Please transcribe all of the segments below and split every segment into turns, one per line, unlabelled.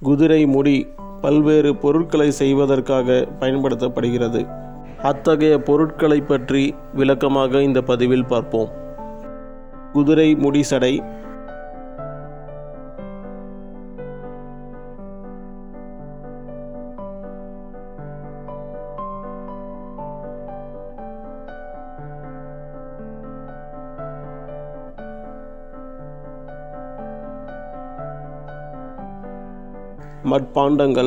குதிரை முடி பல்வேறு பொருட்களை செய்வதற்காக பயன்படுத்தப்படுகிறது. அத்தகைய பொருட்களை பற்றி விளக்கமாக இந்த பதிவில் பார்ப்போம். குதிரை முடி சடை, மட்பாண்டங்கள்,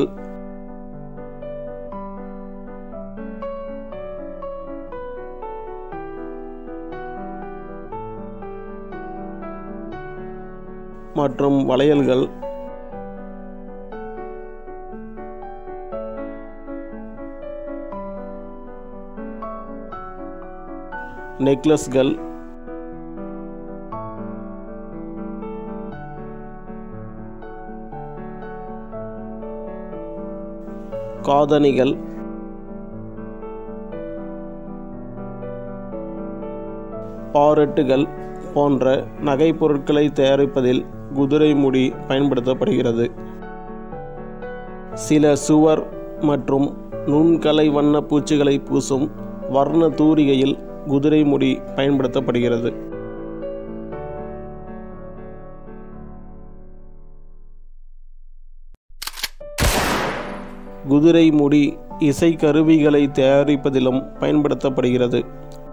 மற்றும் வளையல்கள், நெக்லஸ்கள், காதணிகள், பாரெட்டுகள் போன்ற நகை பொருட்களை தயாரிப்பதில் குதிரை முடி பயன்படுத்தப்படுகிறது. சில சுவர் மற்றும் நுண்கலை வண்ண பூச்சுகளை பூசும் வர்ண தூரிகையில் குதிரை முடி பயன்படுத்தப்படுகிறது. குதிரை முடி இசை கருவிகளை தயாரிப்பதிலும் பயன்படுத்தப்படுகிறது.